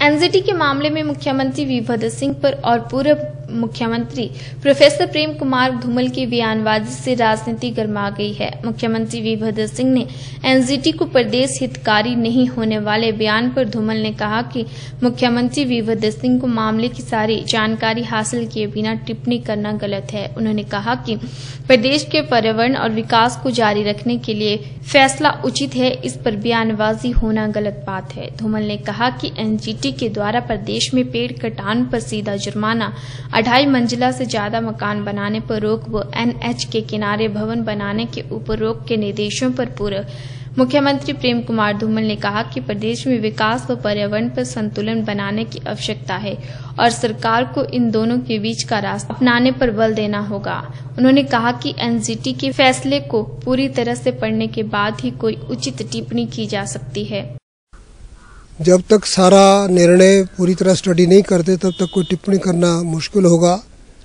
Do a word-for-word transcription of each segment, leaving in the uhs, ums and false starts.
NGT के मामले में मुख्यमंत्री वीरभद्र सिंह पर और पूर्व मुख्यमंत्री प्रोफेसर प्रेम कुमार धूमल की बयानबाजी से राजनीति गर्मा गई है। मुख्यमंत्री वीरभद्र सिंह ने एनजीटी को प्रदेश हितकारी नहीं होने वाले बयान पर धूमल ने कहा कि मुख्यमंत्री वीरभद्र सिंह को मामले की सारी जानकारी हासिल किए बिना टिप्पणी करना गलत है। उन्होंने कहा कि प्रदेश के पर्यावरण और विकास को जारी रखने के लिए फैसला उचित है, इस पर बयानबाजी होना गलत बात है। धूमल ने कहा कि एनजीटी के द्वारा प्रदेश में पेड़ कटान पर सीधा जुर्माना, अढ़ाई मंजिला से ज्यादा मकान बनाने पर रोक व एनएच के किनारे भवन बनाने के ऊपर रोक के निर्देशों पर पूर्व मुख्यमंत्री प्रेम कुमार धूमल ने कहा कि प्रदेश में विकास व पर्यावरण पर संतुलन बनाने की आवश्यकता है और सरकार को इन दोनों के बीच का रास्ता अपनाने पर बल देना होगा। उन्होंने कहा कि एनजीटी के फैसले को पूरी तरह से पढ़ने के बाद ही कोई उचित टिप्पणी की जा सकती है। जब तक सारा निर्णय पूरी तरह स्टडी नहीं करते तब तक कोई टिप्पणी करना मुश्किल होगा,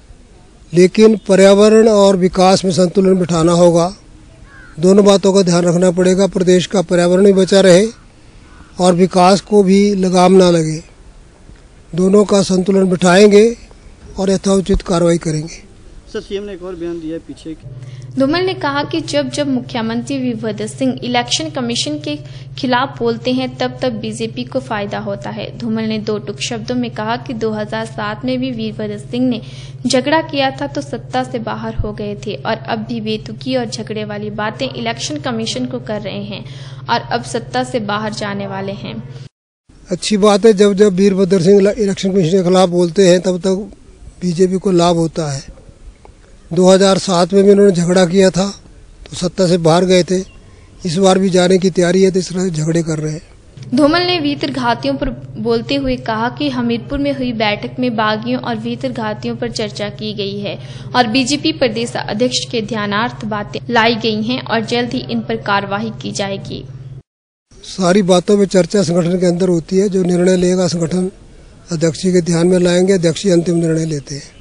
लेकिन पर्यावरण और विकास में संतुलन बिठाना होगा। दोनों बातों का ध्यान रखना पड़ेगा। प्रदेश का पर्यावरण भी बचा रहे और विकास को भी लगाम ना लगे। दोनों का संतुलन बिठाएंगे और यथोचित कार्रवाई करेंगे। सर, सीएम ने एक और बयान दिया है पीछे। धूमल ने कहा कि जब जब मुख्यमंत्री वीरभद्र सिंह इलेक्शन कमीशन के खिलाफ बोलते हैं तब तब बीजेपी को फायदा होता है। धूमल ने दो टूक शब्दों में कहा कि दो हज़ार सात में भी वीरभद्र सिंह ने झगड़ा किया था तो सत्ता से बाहर हो गए थे और अब भी बेतुकी और झगड़े वाली बातें इलेक्शन कमीशन को कर रहे हैं और अब सत्ता से बाहर जाने वाले हैं। अच्छी बात है, जब जब वीरभद्र सिंह इलेक्शन कमीशन के खिलाफ बोलते हैं तब तक बीजेपी को लाभ होता है। दो हज़ार सात में भी उन्होंने झगड़ा किया था तो सत्ता से बाहर गए थे। इस बार भी जाने की तैयारी है तो इस तरह झगड़े कर रहे हैं। धूमल ने भीतर घातियों पर बोलते हुए कहा कि हमीरपुर में हुई बैठक में बागियों और भीतर घातियों पर चर्चा की गई है और बीजेपी प्रदेश अध्यक्ष के ध्यानार्थ बातें लाई गई हैं और जल्द ही इन पर कार्रवाई की जाएगी। सारी बातों में चर्चा संगठन के अंदर होती है। जो निर्णय लेगा संगठन अध्यक्ष के ध्यान में लाएंगे, अध्यक्ष अंतिम निर्णय लेते हैं।